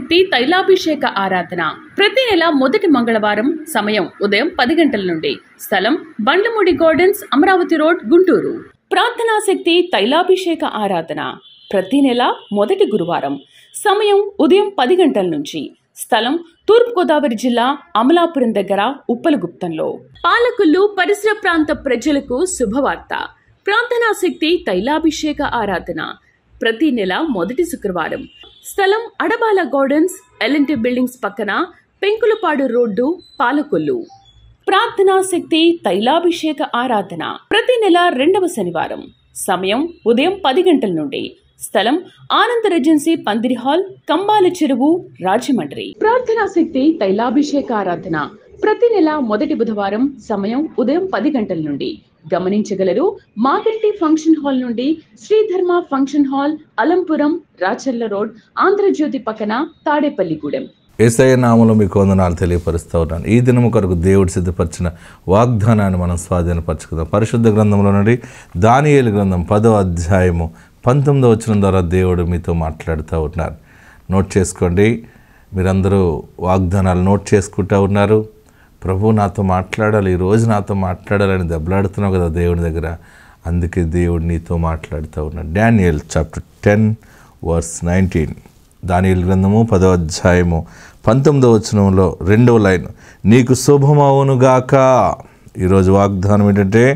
శక్తి తైలాభిషేక ఆరాధన ప్రతి నెల మొదటి మంగళవారం. సమయం ఉదయం 10 గంటల నుండి. స్థలం బండ్లమూడి గార్డెన్స్, అమరావతి రోడ్, గుంటూరు. ప్రార్థనా శక్తి తైలాభిషేక ఆరాధన ప్రతి నెల మొదటి గురువారం. సమయం ఉదయం 10 గంటల నుంచి. స్థలం తూర్పుగోదావరి జిల్లా, అమలాపురం దగ్గర, ఉప్పలగుప్తంలో. పాలకొల్లు పరిసర ప్రాంత ప్రజలకు శుభవార్త. ప్రార్థనా శక్తి తైలాభిషేక ఆరాధన ప్రతి నెల మొదటి శుక్రవారం. స్థలం అడబాల గార్డెన్స్, ఎల్ఎన్టీ బిల్డింగ్స్ పక్కన, పెంకులపాడు రోడ్డు, పాలకొల్లు. ప్రార్థనా శక్తి తైలాభిషేక ఆరాధన ప్రతి నెల రెండవ శనివారం. సమయం ఉదయం 10 గంటల నుండి. స్థలం ఆనంద్ రెజెన్సీ, పందిరి హాల్, కంబాల చెరువు, రాజమండ్రి. ప్రార్థనా శక్తి తైలాభిషేక ఆరాధన ప్రతి నెల మొదటి బుధవారం. సమయం ఉదయం 10 గంటల నుండి. గమనించగలరు. మాగంటి ఫంక్షన్ హాల్ నుండి Sridharma function hall, Alampuram, Racharla Road, Andhrajyothi పక్కన, తాడేపల్లిగూడెం. యేసయ్య నామములో మీకు వందనాలు తెలియపరుస్తూ ఉన్నాను. ఈ దినము కొరకు దేవుడు సిద్ధపరిచిన వాగ్దానాన్ని మనం స్వాధీనపరచుకుందాం. పరిశుద్ధ గ్రంథంలో నుండి దానియేలు గ్రంథం 10వ అధ్యాయము 19వ వచనం ద్వారా దేవుడు మీతో మాట్లాడుతూ ఉన్నారు. నోట్ చేసుకోండి. మీరందరూ వాగ్దానాలు నోట్ చేసుకుంటూ ఉన్నారు. ప్రభు నాతో మాట్లాడాలి, ఈరోజు నాతో మాట్లాడాలని దెబ్బలాడుతున్నావు కదా దేవుడి దగ్గర. అందుకే దేవుడు నీతో మాట్లాడుతూ ఉన్నాడు. Daniel chapter 10 verse 19. దానియేలు గ్రంథము 10వ అధ్యాయము 19వ వచనంలో 2వ లైన్, నీకు శుభమవునుగాక. ఈరోజు వాగ్దానం ఏంటంటే,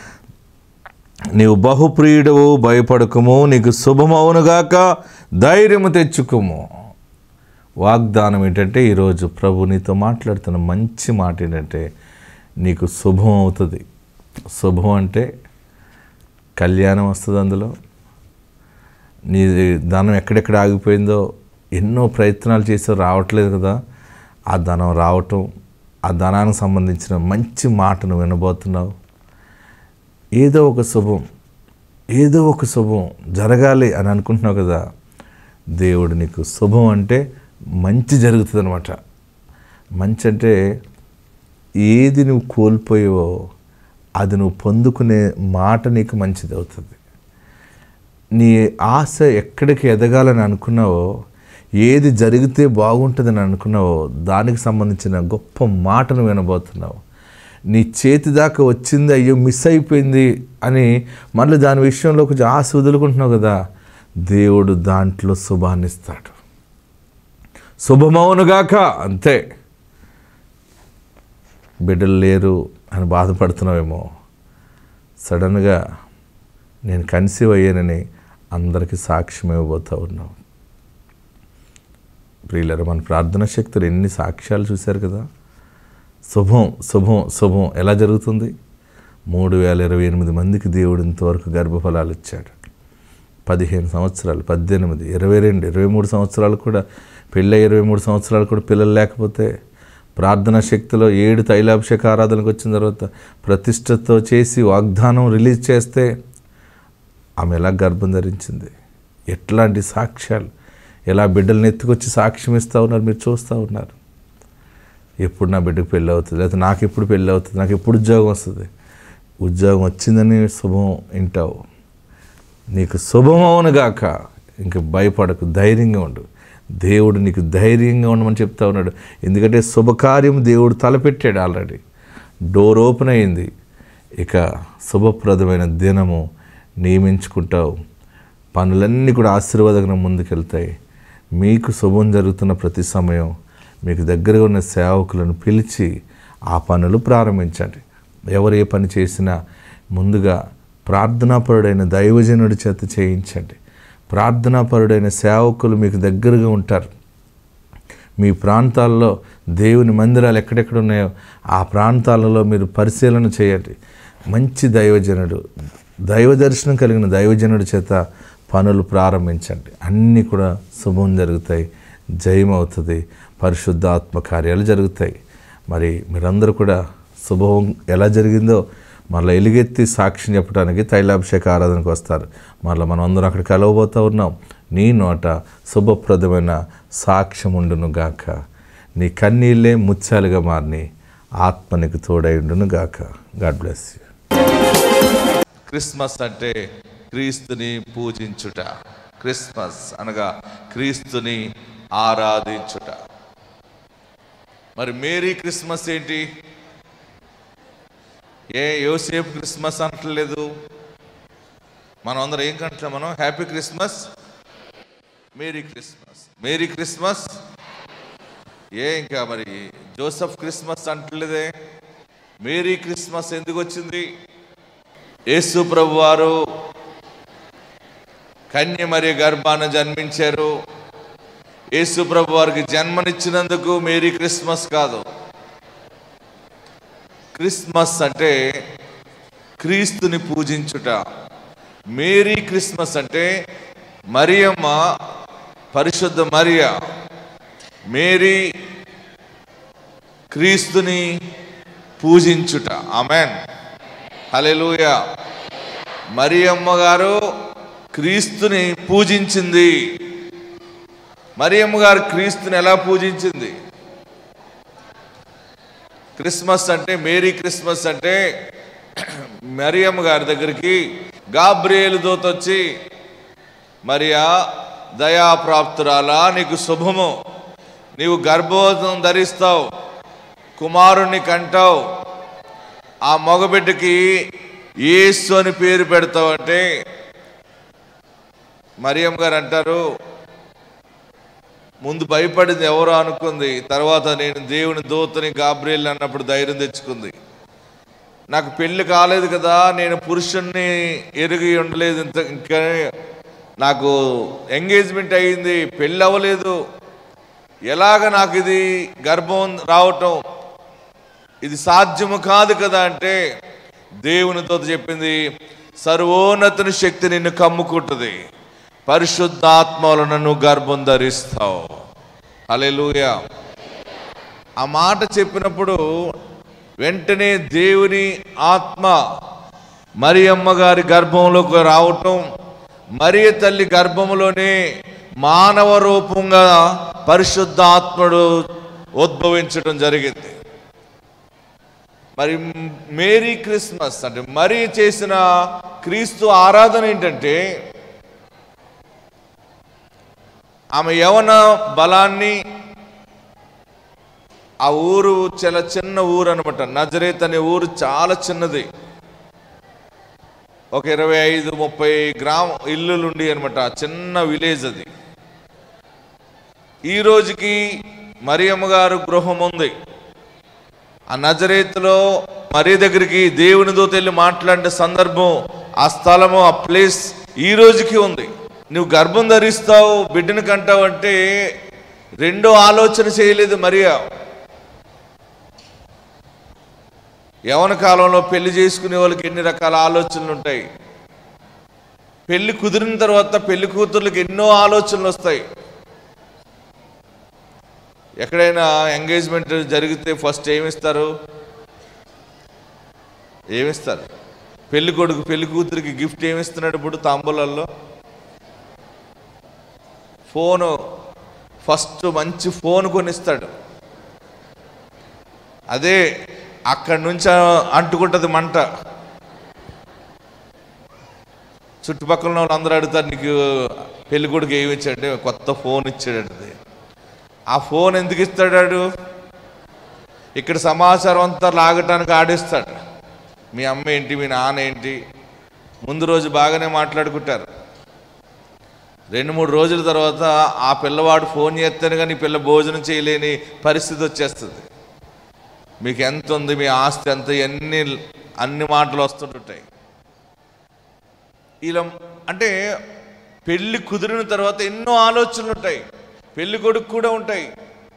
నీవు బహుప్రియుడవు, భయపడకుము, నీకు శుభమవునుగాక, ధైర్యము తెచ్చుకుము. వాగ్దానం ఏంటంటే, ఈరోజు ప్రభు నీతో మాట్లాడుతున్న మంచి మాట ఏంటంటే, నీకు శుభం అవుతుంది. శుభం అంటే కళ్యాణం వస్తుంది. అందులో నీ ధనం ఎక్కడెక్కడ ఆగిపోయిందో, ఎన్నో ప్రయత్నాలు చేసో రావట్లేదు కదా, ఆ ధనం రావటం, ఆ ధనానికి సంబంధించిన మంచి మాటను వినబోతున్నావు. ఏదో ఒక శుభం జరగాలి అని అనుకుంటున్నావు కదా. దేవుడు నీకు శుభం అంటే మంచి జరుగుతుంది అనమాట. మంచి అంటే ఏది నువ్వు కోల్పోయావో అది నువ్వు పొందుకునే మాట నీకు మంచిది అవుతుంది. నీ ఆశ ఎక్కడికి ఎదగాలని అనుకున్నావో, ఏది జరిగితే బాగుంటుందని అనుకున్నావో, దానికి సంబంధించిన గొప్ప మాటను వినబోతున్నావు. నీ చేతి దాకా వచ్చింది, అయ్యో మిస్ అయిపోయింది అని మళ్ళీ దాని విషయంలో కొంచెం ఆశ వదులుకుంటున్నావు కదా. దేవుడు దాంట్లో శుభాన్ని ఇస్తాడు. శుభమవునుగాక. అంతే. బిడ్డలు లేరు అని బాధపడుతున్నావేమో. సడన్గా నేను కన్సీవ్ అయ్యానని అందరికీ సాక్ష్యం ఇవ్వబోతూ ఉన్నావు. ప్రియులారా, మన ప్రార్థన శక్తులు ఎన్ని సాక్ష్యాలు చూశారు కదా. శుభం ఎలా జరుగుతుంది? 3028 మందికి దేవుడు ఇంతవరకు గర్భఫలాలు ఇచ్చాడు. 15 సంవత్సరాలు, 18, 22, 23 సంవత్సరాలు కూడా, పెళ్ళి 23 సంవత్సరాలు కూడా పిల్లలు లేకపోతే, ప్రార్థనా శక్తిలో 7 తైలాభిషేక ఆరాధనకు వచ్చిన తర్వాత ప్రతిష్టతో చేసి వాగ్దానం రిలీజ్ చేస్తే ఆమె ఎలా గర్భం ధరించింది. ఎట్లాంటి సాక్ష్యాలు, ఎలా బిడ్డలను ఎత్తుకొచ్చి సాక్ష్యం ఇస్తూ ఉన్నారు, మీరు చూస్తూ ఉన్నారు. ఎప్పుడు నా బిడ్డకు పెళ్ళి అవుతుంది, లేకపోతే నాకు ఎప్పుడు పెళ్ళి అవుతుంది, నాకు ఎప్పుడు ఉద్యోగం వస్తుంది. ఉద్యోగం వచ్చిందని శుభం వింటావు. నీకు శుభమవునుగాక. ఇంక భయపడకు, ధైర్యంగా ఉండు. దేవుడు నీకు ధైర్యంగా ఉండమని చెప్తా ఉన్నాడు. ఎందుకంటే శుభకార్యం దేవుడు తలపెట్టాడు. ఆల్రెడీ డోర్ ఓపెన్ అయింది. ఇక శుభప్రదమైన దినము నియమించుకుంటావు. పనులన్నీ కూడా ఆశీర్వాదంగా ముందుకెళ్తాయి. మీకు శుభం జరుగుతున్న ప్రతి సమయం మీకు దగ్గరగా ఉన్న సేవకులను పిలిచి ఆ పనులు ప్రారంభించండి. ఎవరు ఏ పని చేసినా ముందుగా ప్రార్థనాపరుడైన దైవజనుడి చేత చేయించండి. ప్రార్థనాపరుడైన సేవకులు మీకు దగ్గరగా ఉంటారు. మీ ప్రాంతాల్లో దేవుని మందిరాలు ఎక్కడెక్కడ ఉన్నాయో ఆ ప్రాంతాలలో మీరు పరిశీలన చేయండి. మంచి దైవజనుడు, దైవ దర్శనం కలిగిన దైవజనుడి చేత పనులు ప్రారంభించండి. అన్నీ కూడా శుభం జరుగుతాయి, జయం అవుతుంది, పరిశుద్ధాత్మ కార్యాలు జరుగుతాయి. మరి మీరందరూ కూడా శుభం ఎలా జరిగిందో మళ్ళీ ఎలుగెత్తి సాక్ష్యం చెప్పడానికి తైలాభిషేక ఆరాధనకు వస్తారు. మళ్ళీ మనం అందరం అక్కడ కలవబోతూ ఉన్నాం. నీ నోట శుభప్రదమైన సాక్ష్యం ఉండును గాక. నీ కన్నీళ్ళే ముత్యాలుగా మారిని ఆత్మ నీకు తోడై ఉండును గాక. God bless you. క్రిస్మస్ అంటే క్రీస్తుని పూజించుట. క్రిస్మస్ అనగా క్రీస్తుని ఆరాధించుట. మరి మేరీ క్రిస్మస్ ఏంటి? యోసేపు క్రిస్మస్ అంటలేదు. మనం అందరం ఏం కంటున్నాం? మనం happy Christmas, merry Christmas, merry Christmas. ఇంకా మరి జోసెఫ్ క్రిస్మస్ అంటలేదే. మేరీ క్రిస్మస్ ఎందుకు వచ్చింది? యేసు ప్రభు వారు కన్య మరియ గర్భాన జన్మించారు. యేసు ప్రభు వారికి జన్మనిచ్చినందుకు మేరీ క్రిస్మస్ కాదు. క్రిస్మస్ అంటే క్రీస్తుని పూజించుట. మేరీ క్రిస్మస్ అంటే మరియమ్మ, పరిశుద్ధ మరియ, మేరీ క్రీస్తుని పూజించుట. ఆమెన్, హల్లెలూయా. మరియమ్మ గారు క్రీస్తుని పూజించింది. మరియమ్మ గారు క్రీస్తుని ఎలా పూజించింది? క్రిస్మస్ అంటే, మేరీ క్రిస్మస్ అంటే మరియమ్మ గారి దగ్గరికి గాబ్రియేలు దూత వచ్చి, మరియా దయాప్రాప్తురాలా, నీకు శుభము, నీవు గర్భవతం ధరిస్తావు, కుమారుణ్ణి కంటావు, ఆ మగబిడ్డకి యేసు అని పేరు పెడతావు అంటే మరియమ్మ గారు అంటారు, ముందు భయపడింది ఎవరో అనుకుంది, తర్వాత నేను దేవుని దూతని గాబ్రియేల్ అన్నప్పుడు ధైర్యం తెచ్చుకుంది. నాకు పెళ్లి కాలేదు కదా, నేను పురుషుణ్ణి ఎరిగి ఉండలేదు, ఇంకా నాకు ఎంగేజ్మెంట్ అయ్యింది, పెళ్ళి అవ్వలేదు, ఎలాగ నాకు ఇది గర్భం రావటం, ఇది సాధ్యము కాదు కదా అంటే దేవునితో చెప్పింది, సర్వోన్నతుని శక్తి నిన్ను కమ్ముకుంటుంది, పరిశుద్ధాత్మలను నువ్వు గర్భం ధరిస్తావు. హల్లెలూయా. ఆ మాట చెప్పినప్పుడు వెంటనే దేవుని ఆత్మ మరియమ్మ గారి గర్భంలోకి రావటం, మరియ తల్లి గర్భంలోనే మానవ రూపంగా పరిశుద్ధాత్ముడు ఉద్భవించడం జరిగింది. మరి మేరీ క్రిస్మస్ అంటే మరి చేసిన క్రీస్తు ఆరాధన ఏంటంటే, ఆమె యవన బలాన్ని, ఆ ఊరు చాలా చిన్న ఊరు అనమాట, నజరేత్ అనే ఊరు చాలా చిన్నది, ఒక 25-30 ఇల్లులుండి అనమాట, చిన్న విలేజ్ అది. ఈ రోజుకి మరియమ్మ గారు గృహం ఉంది. ఆ నజరేతులో మరి దగ్గరికి దేవుని దూత వెళ్ళి మాట్లాడిన సందర్భం, ఆ స్థలము, ఆ ప్లేస్ ఈ రోజుకి ఉంది. నువ్వు గర్భం ధరిస్తావు, బిడ్డను కంటావు అంటే రెండో ఆలోచన చేయలేదు మరియా. యవన కాలంలో పెళ్లి చేసుకునే వాళ్ళకి ఎన్ని రకాల ఆలోచనలు ఉంటాయి. పెళ్లి కుదిరిన తర్వాత పెళ్లి కూతుర్లకు ఎన్నో ఆలోచనలు వస్తాయి. ఎక్కడైనా ఎంగేజ్మెంట్ జరిగితే ఫస్ట్ ఏమిస్తారు? పెళ్లి కొడుకు పెళ్లి కూతురికి గిఫ్ట్ ఏమిస్తున్నాడు? ఇప్పుడు తాంబూలాల్లో ఫోను, ఫస్ట్ మంచి ఫోన్ కొనిస్తాడు. అదే అక్కడి నుంచి అంటుకుంటుంది మంట. చుట్టుపక్కల వాళ్ళు అందరూ అడుగుతారు, నీకు పెళ్లి కొడుకు ఏమి ఇచ్చాడంటే కొత్త ఫోన్ ఇచ్చాడు. ఆ ఫోన్ ఎందుకు ఇస్తాడు? ఇక్కడ సమాచారం అంతా లాగటానికి ఆడిస్తాడు. మీ అమ్మ ఏంటి, మీ నాన్న ఏంటి, ముందు రోజు బాగానే మాట్లాడుకుంటారు. 2-3 రోజుల తర్వాత ఆ పిల్లవాడు ఫోన్ చేస్తాను కానీ పిల్ల భోజనం చేయలేని పరిస్థితి వచ్చేస్తుంది. మీకు ఎంత ఉంది, మీ ఆస్తి ఎంత, అన్ని మాటలు వస్తుంటాయి. ఇలా అంటే పెళ్లి కుదిరిన తర్వాత ఎన్నో ఆలోచనలు ఉంటాయి. పెళ్లి కొడుకు కూడా ఉంటాయి.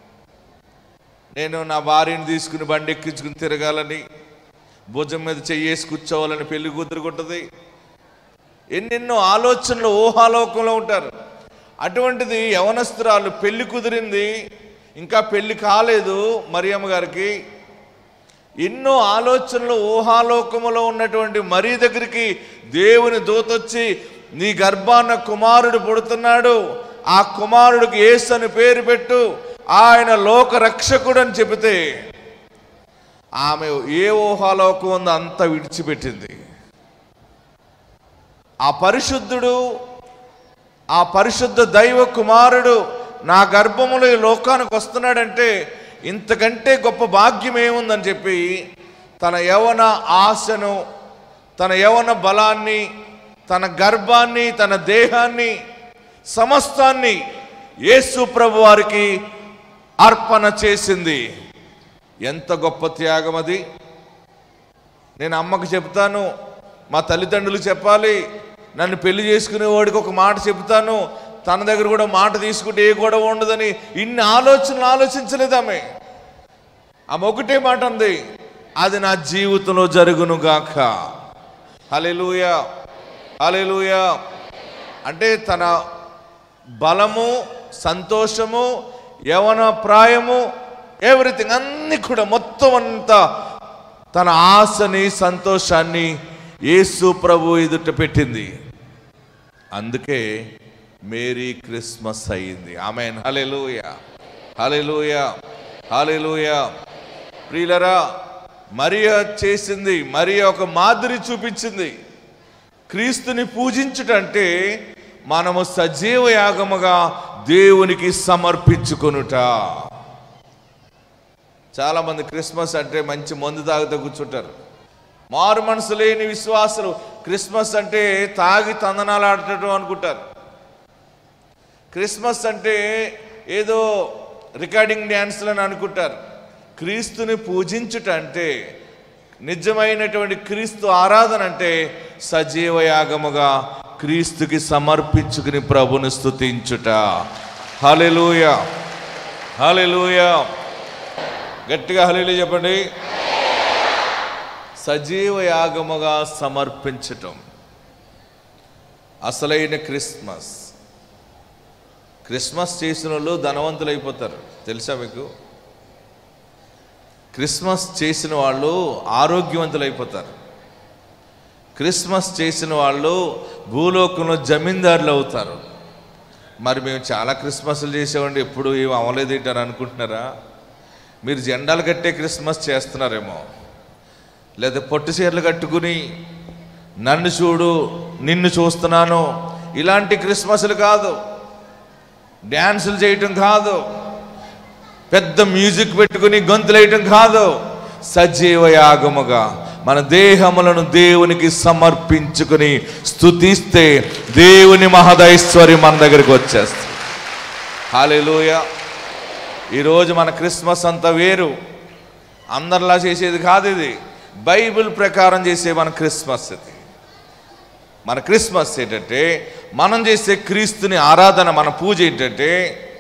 నేను నా భార్యని తీసుకుని బండి ఎక్కించుకుని తిరగాలని, భుజం మీద చెయ్యేసి కూర్చోవాలని పెళ్లి కూతురుకుంటుంది. ఎన్నెన్నో ఆలోచనలు, ఊహాలోకంలో ఉంటారు. అటువంటిది యవనస్తురాలు పెళ్లి కుదిరింది, ఇంకా పెళ్లి కాలేదు మరియమ్మ గారికి. ఎన్నో ఆలోచనలు, ఊహాలోకములో ఉన్నటువంటి మరి దగ్గరికి దేవుని దూతొచ్చి, నీ గర్భాన కుమారుడు పుడుతున్నాడు, ఆ కుమారుడికి యేసు అని పేరు పెట్టు, ఆయన లోక రక్షకుడు అని చెబితే ఆమె ఏ ఊహాలోకం ఉందో అంతా విడిచిపెట్టింది. ఆ పరిశుద్ధుడు, ఆ పరిశుద్ధ దైవ కుమారుడు నా గర్భములో ఈ లోకానికి వస్తున్నాడంటే ఇంతకంటే గొప్ప భాగ్యం ఏముందని చెప్పి తన యవ్వన ఆశను, తన యవ్వన బలాన్ని, తన గర్భాన్ని, తన దేహాన్ని, సమస్తాన్ని యేసు ప్రభు వారికి అర్పణ చేసింది. ఎంత గొప్ప త్యాగం అది! నేను అమ్మకు చెప్తాను, మా తల్లిదండ్రులు చెప్పాలి, నన్ను పెళ్లి చేసుకునేవాడికి ఒక మాట చెప్తాను, తన దగ్గర కూడా మాట తీసుకుంటే ఏ గొడవ ఉండదని ఇన్ని ఆలోచనలు ఆలోచించలేదు ఆమె. ఆమె ఒకటే మాట అంది, అది నా జీవితంలో జరుగునుగాక. హల్లెలూయా, హల్లెలూయా. అంటే తన బలము, సంతోషము, యవ్వన ప్రాయము, ఎవ్రీథింగ్ అన్నీ కూడా మొత్తం అంతా తన ఆశని, సంతోషాన్ని యేసు ప్రభు ఎదుట పెట్టింది. అందుకే మేరీ క్రిస్మస్ అయింది. ఆమేన్. హల్లెలూయా, హల్లెలూయా, హల్లెలూయా. ప్రియులరా, మరియా చేసింది, మరియా ఒక మాదిరి చూపించింది. క్రీస్తుని పూజించుటంటే మనము సజీవ యాగముగా దేవునికి సమర్పించుకొనుట. చాలామంది క్రిస్మస్ అంటే మంచి మందు తాగుతూ కూర్చుంటారు. మారు మనసు లేని విశ్వాసులు క్రిస్మస్ అంటే తాగి తందనాలు ఆడటం అనుకుంటారు. క్రిస్మస్ అంటే ఏదో రికార్డింగ్ డ్యాన్స్లు అని అనుకుంటారు. క్రీస్తుని పూజించుట అంటే, నిజమైనటువంటి క్రీస్తు ఆరాధన అంటే సజీవ యాగముగా క్రీస్తుకి సమర్పించుకుని ప్రభుని స్తుతించుట. హల్లెలూయా, హల్లెలూయా. గట్టిగా హల్లెలూయా చెప్పండి. సజీవ యాగముగా సమర్పించటం అసలైన క్రిస్మస్. క్రిస్మస్ చేసిన వాళ్ళు ధనవంతులు అయిపోతారు, తెలుసా మీకు? క్రిస్మస్ చేసిన వాళ్ళు ఆరోగ్యవంతులు అయిపోతారు. క్రిస్మస్ చేసిన వాళ్ళు భూలోకంలో జమీందారులు అవుతారు. మరి మేము చాలా క్రిస్మస్లు చేసామండి, ఎప్పుడు ఏం అవ్వలేదు ఏంటని అనుకుంటున్నారా? మీరు జెండాలు కట్టే క్రిస్మస్ చేస్తున్నారేమో, లేదా పొట్టు చీరలు కట్టుకుని నన్ను చూడు నిన్ను చూస్తున్నాను ఇలాంటి క్రిస్మస్లు కాదు. డ్యాన్సులు చేయటం కాదు, పెద్ద మ్యూజిక్ పెట్టుకుని గొంతులేయటం కాదు. సజీవ యాగముగా మన దేహములను దేవునికి సమర్పించుకుని స్తుతిస్తే దేవుని మహదైశ్వర్యం మన దగ్గరికి వచ్చేస్తుంది. హల్లెలూయా. ఈరోజు మన క్రిస్మస్ అంతా వేరు, అందరిలా చేసేది కాదు. ఇది బైబిల్ ప్రకారం చేసే మన క్రిస్మస్. ఇది మన క్రిస్మస్ ఏంటంటే, మనం చేసే క్రీస్తుని ఆరాధన, మన పూజ ఏంటంటే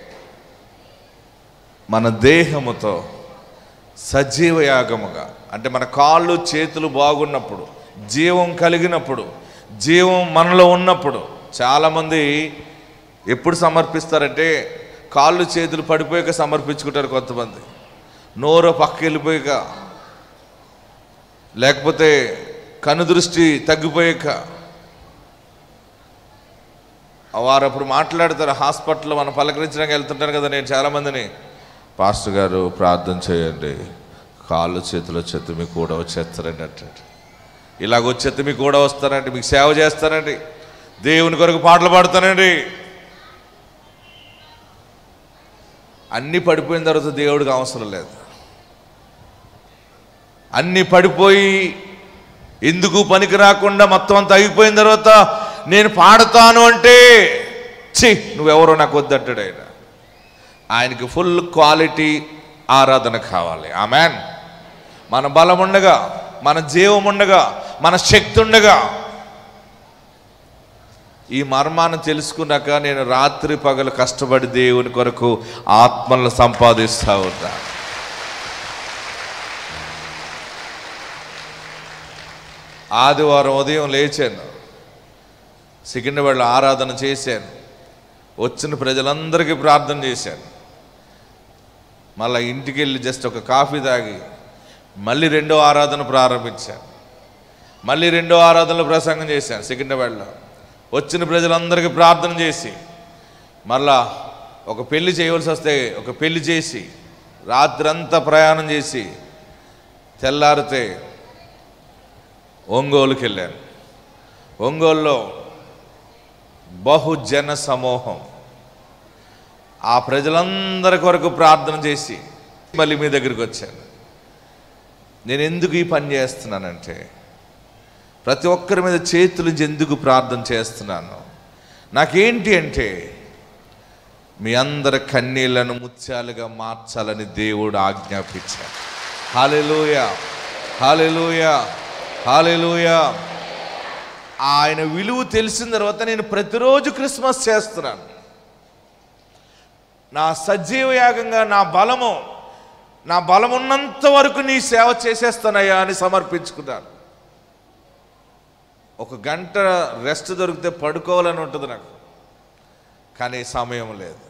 మన దేహముతో సజీవ యాగముగా, అంటే మన కాళ్ళు చేతులు బాగున్నప్పుడు, జీవం కలిగినప్పుడు, జీవం మనలో ఉన్నప్పుడు. చాలామంది ఎప్పుడు సమర్పిస్తారంటే కాళ్ళు చేతులు పడిపోయాక సమర్పించుకుంటారు కొంతమంది, నోరు పక్కకి వెళ్ళిపోయాక, లేకపోతే కనుదృష్టి తగ్గిపోయాక. వారు అప్పుడు మాట్లాడతారు. హాస్పిటల్లో మనం పలకరించడానికి వెళ్తుంటాను కదా నేను చాలామందిని, పాస్టర్ గారు ప్రార్థన చేయండి, కాళ్ళు చేతులు వచ్చేది మీకు కూడా వచ్చేస్తారండి అంటాడు. ఇలాగ వచ్చేది మీకు కూడా వస్తానండి, మీకు సేవ చేస్తానండి, దేవుని కొరకు పాటలు పాడుతానండి. అన్నీ పడిపోయిన తర్వాత దేవుడికి అవసరం లేదు. అన్నీ పడిపోయి ఎందుకు పనికి రాకుండా మొత్తం అంతా అయిపోయిన తర్వాత నేను పాడతాను అంటే నువ్వెవరో నాకు వద్దంటాడు ఆయన. ఆయనకి ఫుల్ క్వాలిటీ ఆరాధన కావాలి. ఆమెన్. మన బలం ఉండగా, మన జీవం ఉండగా, మన శక్తి ఉండగా, ఈ మర్మాన్ని తెలుసుకున్నాక నేను రాత్రి పగలు కష్టపడి దేవుని కొరకు ఆత్మలను సంపాదిస్తూ ఉన్నా. ఆదివారం ఉదయం లేచాను, సికింద్రాబాద్లో ఆరాధన చేశాను, వచ్చిన ప్రజలందరికీ ప్రార్థన చేశాను. మళ్ళీ ఇంటికి వెళ్ళి జస్ట్ ఒక కాఫీ తాగి మళ్ళీ రెండో ఆరాధన ప్రారంభించాను. మళ్ళీ రెండో ఆరాధనలో ప్రసంగం చేశాను సికింద్రాబాద్లో. వచ్చిన ప్రజలందరికీ ప్రార్థన చేసి, మళ్ళా ఒక పెళ్లి చేయవలసి వస్తే ఒక పెళ్లి చేసి, రాత్రంతా ప్రయాణం చేసి తెల్లారితే ఒంగోలుకి వెళ్ళాను. ఒంగోలులో బహుజన సమూహం, ఆ ప్రజలందరి కొరకు ప్రార్థన చేసి మళ్ళీ మీ దగ్గరికి వచ్చాను. నేను ఎందుకు ఈ పని చేస్తున్నానంటే, ప్రతి ఒక్కరి మీద చేతులు ఎందుకు ప్రార్థన చేస్తున్నాను, నాకేంటి అంటే, మీ అందరి కన్నీళ్లను ముత్యాలుగా మార్చాలని దేవుడు ఆజ్ఞాపించాడు. హల్లెలూయా, హల్లెలూయా, హల్లెలూయా. ఆయన విలువ తెలిసిన తర్వాత నేను ప్రతిరోజు క్రిస్మస్ చేస్తున్నాను. నా సజీవ యాగంగా నా బలం ఉన్నంత వరకు నీ సేవ చేసేస్తానయ్యా అని సమర్పించుకున్నాను. ఒక గంట రెస్ట్ దొరికితే పడుకోవాలని ఉంటుంది నాకు, కానీ సమయం లేదు.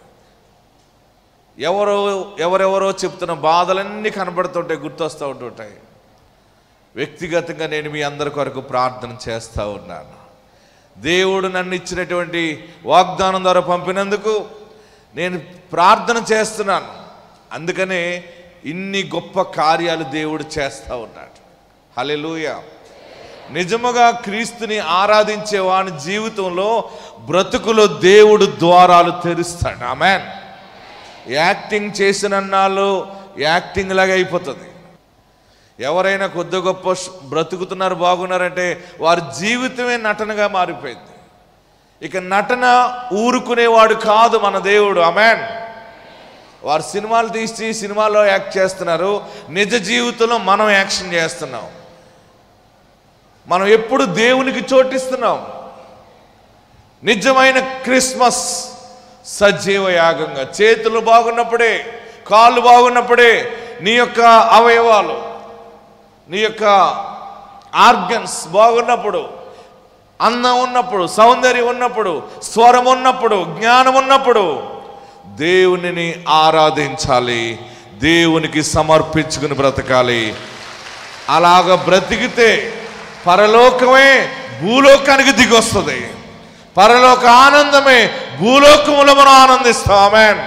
ఎవరెవరో చెప్తున్న బాధలన్నీ కనబడుతుంటాయి, గుర్తొస్తూ ఉంటుంటాయి. వ్యక్తిగతంగా నేను మీ అందరి కొరకు ప్రార్థన చేస్తూ ఉన్నాను. దేవుడు నన్ను ఇచ్చినటువంటి వాగ్దానం ద్వారా పంపినందుకు నేను ప్రార్థన చేస్తున్నాను. అందుకనే ఇన్ని గొప్ప కార్యాలు దేవుడు చేస్తూ ఉన్నాడు. హల్లెలూయా. నిజముగా క్రీస్తుని ఆరాధించే వాని జీవితంలో బ్రతుకులో దేవుడు ద్వారాలు తెరుస్తాడు. ఆమేన్. యాక్టింగ్ చేసినన్నాళ్ళు యాక్టింగ్ లాగా అయిపోతుంది. ఎవరైనా కొద్ది గొప్ప బ్రతుకుతున్నారు, బాగున్నారంటే వారి జీవితమే నటనగా మారిపోయింది. ఇక నటన ఊరుకునేవాడు కాదు మన దేవుడు. ఆమేన్. వారు సినిమాలు తీసి సినిమాలో యాక్ట్ చేస్తున్నారు, నిజ జీవితంలో మనం యాక్షన్ చేస్తున్నాం. మనం ఎప్పుడు దేవునికి చోటిస్తున్నాం. నిజమైన క్రిస్మస్ సజీవ యాగంగా, చేతులు బాగున్నప్పుడే, కాళ్ళు బాగున్నప్పుడే, నీ యొక్క అవయవాలు, నీ యొక్క ఆర్గన్స్ బాగున్నప్పుడు, అందం ఉన్నప్పుడు, సౌందర్యం ఉన్నప్పుడు, స్వరం ఉన్నప్పుడు, జ్ఞానం ఉన్నప్పుడు దేవునిని ఆరాధించాలి, దేవునికి సమర్పించుకుని బ్రతకాలి. అలాగ బ్రతికితే పరలోకమే భూలోకానికి దిగొస్తుంది. పరలోక ఆనందమే భూలోకములో మనం ఆనందిస్తాం. ఆమేన్.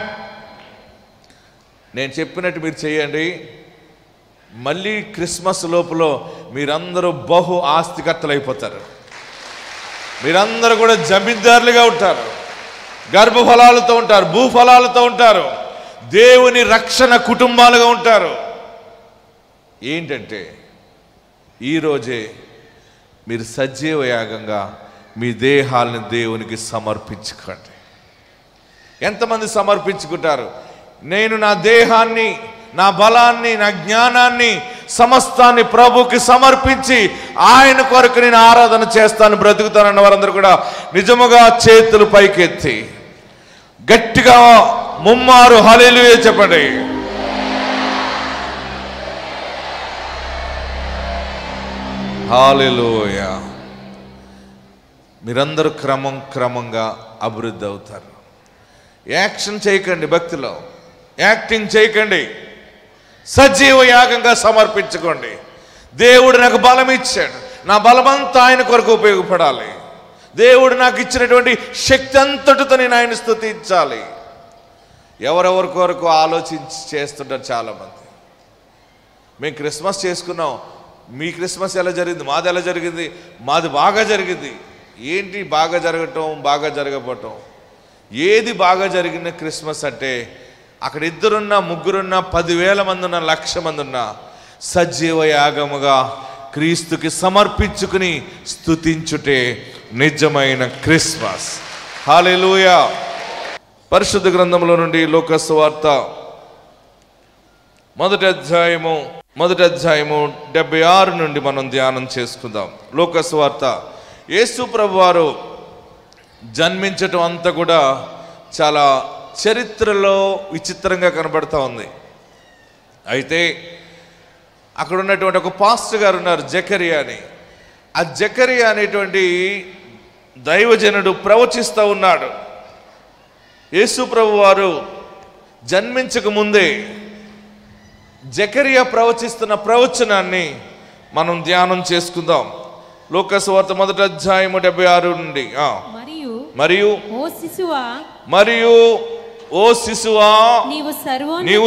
నేను చెప్పినట్టు మీరు చేయండి. మళ్ళీ క్రిస్మస్ లోపల మీరందరూ బహు ఆస్తికర్తలు అయిపోతారు. మీరందరూ కూడా జమీందారులుగా ఉంటారు, గర్భఫలాలతో ఉంటారు, భూఫలాలతో ఉంటారు, దేవుని రక్షణ కుటుంబాలుగా ఉంటారు. ఏంటంటే ఈరోజే మీరు సజీవ యాగంగా మీ దేహాలను దేవునికి సమర్పించుకోండి. ఎంతమంది సమర్పించుకుంటారు? నేను నా దేహాన్ని, నా బలాన్ని, నా జ్ఞానాన్ని, సమస్తాన్ని ప్రభుకి సమర్పించి ఆయన కొరకు నేను ఆరాధన చేస్తాను, బ్రతుకుతానన్న వారందరూ కూడా నిజముగా చేతులు పైకెత్తి గట్టిగా ముమ్మారు హల్లెలూయా చెప్పండి. హల్లెలూయా. మీరందరూ క్రమంగా అభివృద్ధి అవుతారు. యాక్షన్ చేయకండి, భక్తిలో యాక్టింగ్ చేయకండి. సజీవ యాగంగా సమర్పించుకోండి. దేవుడు నాకు బలం ఇచ్చాడు, నా బలమంతా ఆయన కొరకు ఉపయోగపడాలి. దేవుడు నాకు ఇచ్చినటువంటి శక్తి అంతటితో నేను ఆయన స్తుతించాలి. ఎవరెవరి కొరకు ఆలోచించి చేస్తుంటారు చాలామంది. మేము క్రిస్మస్ చేసుకున్నాం, మీ క్రిస్మస్ ఎలా జరిగింది, మాది ఎలా జరిగింది, మాది బాగా జరిగింది. ఏంటి బాగా జరగటం, బాగా జరగబోవటం? ఏది బాగా జరిగిన క్రిస్మస్ అంటే అక్కడ ఇద్దరున్నా, ముగ్గురున్నా, 10,000 మంది ఉన్నా, 1,00,000 మంది ఉన్నా సజీవ యాగముగా క్రీస్తుకి సమర్పించుకుని స్తుతించుటే నిజమైన క్రిస్మస్. హల్లెలూయా. పరిశుద్ధ గ్రంథంలో నుండి లూకా సువార్త మొదటి అధ్యాయము 76 నుండి మనం ధ్యానం చేసుకుందాం. లూకా సువార్త. యేసు ప్రభువారు జన్మించటం అంతా కూడా చాలా చరిత్రలో విచిత్రంగా కనబడతా ఉంది. అయితే అక్కడ ఉన్నటువంటి ఒక పాస్టర్ గారు ఉన్నారు, జకరియా అని. ఆ జకరియా అనేటువంటి దైవజనుడు ప్రవచిస్తూ ఉన్నాడు. యేసు ప్రభువారు జన్మించక ముందే జకరియా ప్రవచిస్తున్న ప్రవచనాన్ని మనం ధ్యానం చేసుకుందాం. లూకా సువార్త మొదటి అధ్యాయము 76 నుండి. మరియు ఓ శిశువా నీవు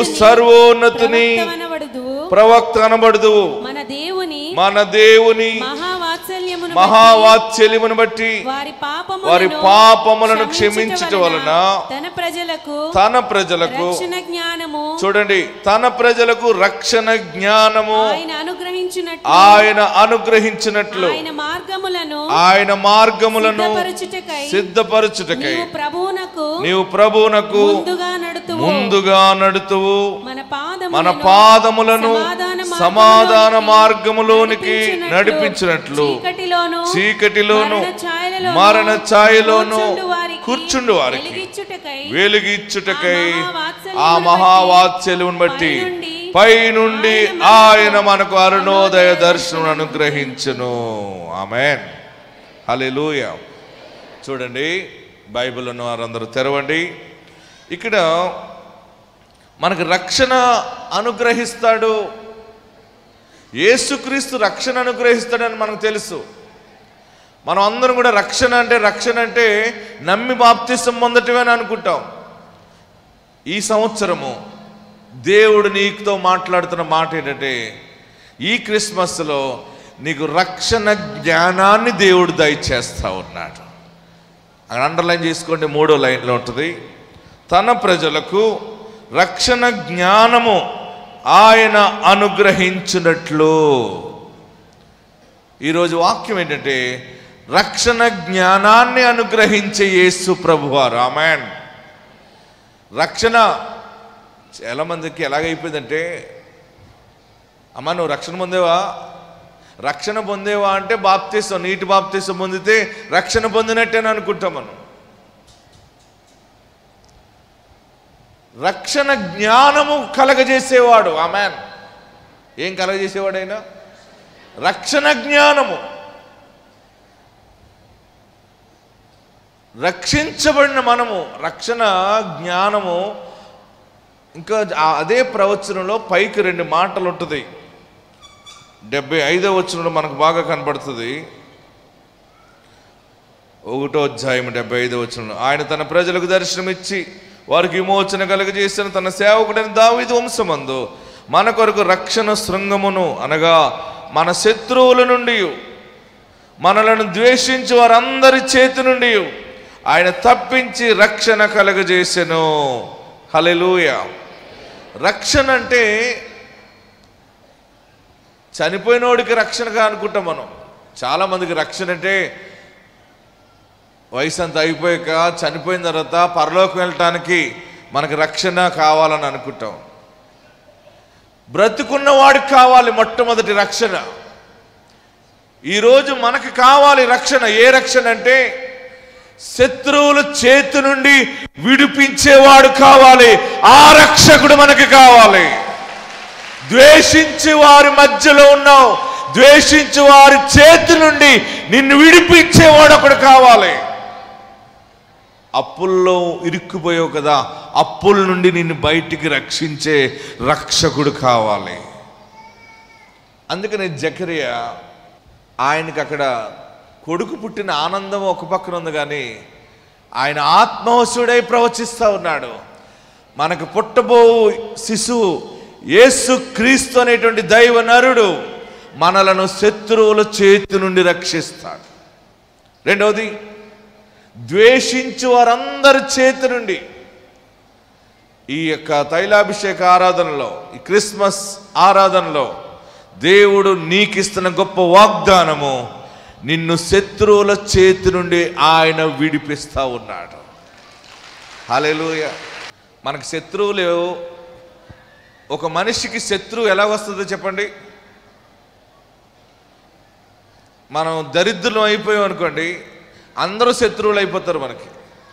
సర్వోన్నతుని ప్రవక్త అనబడదు, మన దేవుని మహావాత్సల్యమును బట్టి వారి పాపములను క్షమించుట వలన తన ప్రజలకు చూడండి, తన ప్రజలకు రక్షణ జ్ఞానము ఆయన అనుగ్రహించినట్లు ఆయన మార్గములను సిద్ధపరచుటకై నీవు ప్రభువునకు ముందుగా నడుతువు, మన పాదములను సమాధాన మార్గములోనికి నడిపించినట్లు చీకటిలోను మరణ ఛాయలోను కూర్చుండు వారికి వెలుగిచ్చుటకై ఆ మహావాత్సల్యమును బట్టి పై నుండి ఆయన మనకు అరుణోదయ దర్శనం అనుగ్రహించును. ఆమేన్, హల్లెలూయా. చూడండి, బైబిల్ ఉన్న వారందరూ తెరవండి. ఇక్కడ మనకు రక్షణ అనుగ్రహిస్తాడు, యేసుక్రీస్తు రక్షణ అనుగ్రహిస్తాడని మనకు తెలుసు. మనం అందరం కూడా రక్షణ అంటే నమ్మి బాప్తిసం పొందటమే అని అనుకుంటాం. ఈ సంవత్సరము దేవుడు నీకుతో మాట్లాడుతున్న మాట ఏంటంటే, ఈ క్రిస్మస్లో నీకు రక్షణ జ్ఞానాన్ని దేవుడు దయచేస్తా ఉన్నాడు. అక్కడ అండర్లైన్ చేసుకోండి, 3వ లైన్లో ఉంటుంది, తన ప్రజలకు రక్షణ జ్ఞానము ఆయన అనుగ్రహించినట్లు. ఈరోజు వాక్యం ఏంటంటే, రక్షణ జ్ఞానాన్ని అనుగ్రహించే యేసు ప్రభువారు. ఆమేన్. రక్షణ చాలా మందికి ఎలాగైపోయిందంటే, అమ్మ నువ్వు రక్షణ పొందేవా అంటే బాప్తిసం, నీటి బాప్తిసం పొందితే రక్షణ పొందినట్టేని అనుకుంటాం మనం. రక్షణ జ్ఞానము కలగజేసేవాడు. ఆమేన్. ఏం కలగజేసేవాడు అయినా? రక్షణ జ్ఞానము. రక్షించబడిన మనము రక్షణ జ్ఞానము. ఇంకా అదే ప్రవచనంలో పైకి 2 మాటలు ఉంటుంది. 75వ వచనంలో మనకు బాగా కనబడుతుంది. 1వ అధ్యాయం 75వ వచనంలో, ఆయన తన ప్రజలకు దర్శనమిచ్చి వారికి విమోచన కలుగజేసిన తన సేవకుడైన దావీదు వంశమందు మన కొరకు రక్షణ శృంగమును, అనగా మన శత్రువుల నుండి మనలను ద్వేషించి వారందరి చేతి నుండి ఆయన తప్పించి రక్షణ కలుగజేసెను. హల్లెలూయా. రక్షణ అంటే చనిపోయినోడికి రక్షణగా అనుకుంటాం మనం. చాలామందికి రక్షణ అంటే వయసు అంతా అయిపోయాక చనిపోయిన తర్వాత పరలోకం వెళ్ళటానికి మనకు రక్షణ కావాలని అనుకుంటాం. బ్రతుకున్న వాడికి కావాలి మొట్టమొదటి రక్షణ. ఈరోజు మనకు కావాలి రక్షణ. ఏ రక్షణ అంటే, శత్రువుల చేతి నుండి విడిపించేవాడు కావాలి. ఆ రక్షకుడు మనకి కావాలి. ద్వేషించి వారి మధ్యలో ఉన్నావు, ద్వేషించి వారి చేతి నుండి నిన్ను విడిపించేవాడు ఒకడు కావాలి. అప్పుల్లో ఇరుక్కుపోయావు కదా, అప్పుల నుండి నిన్ను బయటికి రక్షించే రక్షకుడు కావాలి. అందుకని జకరియా, ఆయనకి అక్కడ కొడుకు పుట్టిన ఆనందం ఒక పక్కన ఉంది, కానీ ఆయన ఆత్మవశుడై ప్రవచిస్తూ ఉన్నాడు. మనకు పుట్టబో శిశువు యేసు క్రీస్తు అనేటువంటి దైవ నరుడు మనలను శత్రువుల చేతి నుండి రక్షిస్తాడు. రెండవది, ద్వేషించు వారందరి చేతి నుండి. ఈ యొక్క తైలాభిషేక ఆరాధనలో, ఈ క్రిస్మస్ ఆరాధనలో దేవుడు నీకిస్తున్న గొప్ప వాగ్దానము, నిన్ను శత్రువుల చేతి నుండి ఆయన విడిపిస్తూ ఉన్నాడు. హల్లెలూయా. మనకు శత్రువులు, ఒక మనిషికి శత్రువు ఎలా వస్తుందో చెప్పండి. మనం దరిద్రులం అయిపోయాం అనుకోండి, అందరూ శత్రువులు అయిపోతారు. మనకి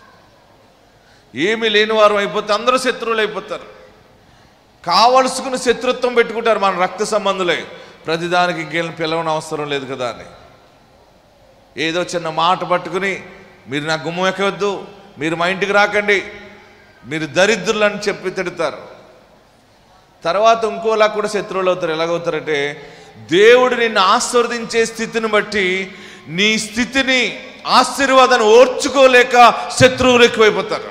ఏమీ లేని వారు అయిపోతే అందరూ శత్రువులు అయిపోతారు. కావలసుకుని శత్రుత్వం పెట్టుకుంటారు మన రక్త సంబంధులే. ప్రతిదానికి ఇంకేళ్ళని పిలవని అవసరం లేదు కదా అని ఏదో చిన్న మాట పట్టుకుని, మీరు నా గుమ్మం ఎక్కవద్దు, మీరు మా ఇంటికి రాకండి, మీరు దరిద్రులు అని చెప్పి తిడతారు. తర్వాత ఇంకోలా కూడా శత్రువులు అవుతారు. ఎలాగవుతారంటే, దేవుడు నిన్ను ఆశీర్వదించే స్థితిని బట్టి నీ స్థితిని, ఆశీర్వాదాన్ని ఓర్చుకోలేక శత్రువులు ఎక్కువైపోతారు.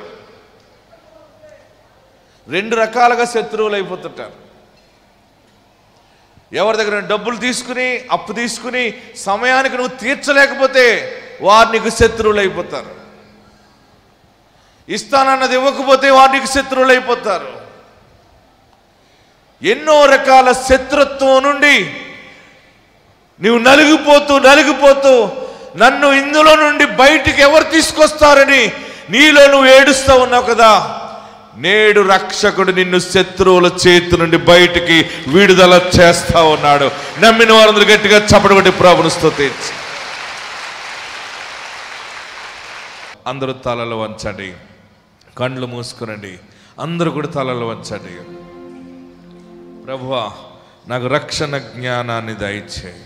2 రకాలుగా శత్రువులు అయిపోతుంటారు. ఎవరి దగ్గర డబ్బులు తీసుకుని అప్పు తీసుకుని సమయానికి నువ్వు తీర్చలేకపోతే వారు నీకు శత్రువులు అయిపోతారు. ఇస్తానన్నది ఇవ్వకపోతే వారు నీకు శత్రువులు అయిపోతారు. ఎన్నో రకాల శత్రుత్వం నుండి నువ్వు నలిగిపోతూ నన్ను ఇందులో నుండి బయటికి ఎవరు తీసుకొస్తారని నీలో నువ్వు ఏడుస్తూ ఉన్నావు కదా. నేడు రక్షకుడు నిన్ను శత్రువుల చేతి నుండి బయటికి విడుదల చేస్తా ఉన్నాడు. నమ్మిన వారందరూ గట్టిగా చప్పటి కొట్టి ప్రభువును స్తుతించు. అందరూ తలలు వంచండి, కళ్ళు మూసుకునండి. అందరూ కూడా తలలు వంచండి. ప్రభువా, నాకు రక్షణ జ్ఞానాన్ని దయచేయి.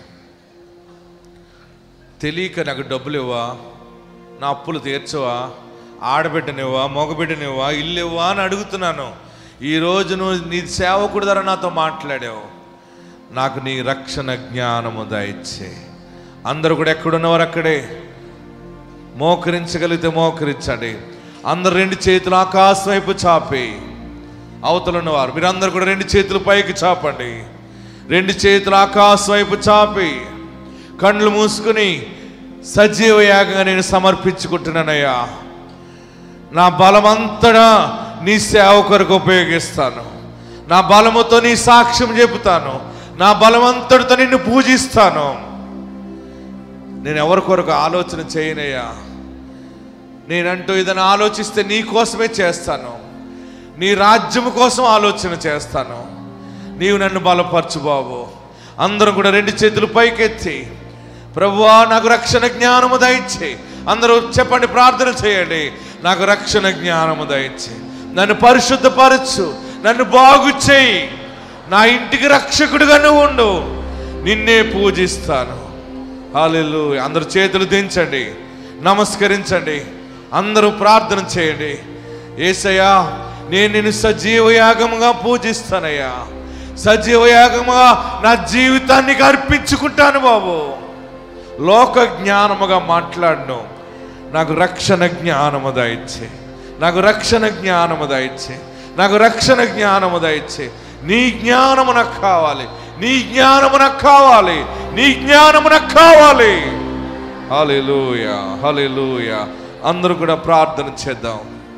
తెలియక నాకు డబ్బులు ఇవ్వా, నా అప్పులు తీర్చవా, ఆడబిడ్డనివ్వా, మగబిడ్డనివ్వా, ఇల్లు ఇవ్వా అని అడుగుతున్నాను. ఈరోజు నువ్వు నీ సేవకుడి ద్వారా నాతో మాట్లాడావు. నాకు నీ రక్షణ జ్ఞానము దయచేయి. అందరూ కూడా ఎక్కడున్నవారు అక్కడే మోకరించగలిగితే మోకరించండి. అందరు రెండు చేతులు ఆకాశం వైపు చాపి, అవతల ఉన్నవారు మీరందరూ కూడా రెండు చేతులు పైకి చాపండి. రెండు చేతులు ఆకాశం వైపు చాపి కళ్ళు మూసుకుని, సజీవ యాగంగా నేను సమర్పించుకుంటున్నానయ్యా. నా బలమంతటా నీ సేవ కొరకు ఉపయోగిస్తాను. నా బలముతో నీ సాక్ష్యం చెబుతాను. నా బలమంతటితో నిన్ను పూజిస్తాను. నేను ఎవరి కొరకు ఆలోచన చేయనయ్యా. నేనంటూ ఏదైనా ఆలోచిస్తే నీ కోసమే చేస్తాను. నీ రాజ్యం కోసం ఆలోచన చేస్తాను. నీవు నన్ను బలపరచు బాబు. అందరూ కూడా రెండు చేతులు పైకెత్తి, ప్రభువా నాకు రక్షణ జ్ఞానము దయచేయి. అందరూ చెప్పండి, ప్రార్థన చేయండి. నాకు రక్షణ జ్ఞానము దయచేయి. నన్ను పరిశుద్ధపరచు, నన్ను బాగు చేయి. నా ఇంటికి రక్షకుడిగా నువ్వు ఉండు. నిన్నే పూజిస్తాను. హల్లెలూయా. అందరూ చేతులు దించండి, నమస్కరించండి. అందరూ ప్రార్థన చేయండి. యేసయ్యా, నేను నిన్ను సజీవ యాగముగా పూజిస్తానయ్యా. సజీవ యాగముగా నా జీవితాన్ని అర్పించుకుంటాను బాబు. లోక జ్ఞానముగా మాట్లాడను. నాకు రక్షణ జ్ఞానము దయచే. నాకు రక్షణ జ్ఞానము దయచే. నాకు రక్షణ జ్ఞానము దయచే. నీ జ్ఞానము నాకు కావాలి. నీ జ్ఞానము నాకు కావాలి. నీ జ్ఞానము నాకు కావాలి. హల్లెలూయా, హల్లెలూయా. అందరూ కూడా ప్రార్థన చేద్దాం.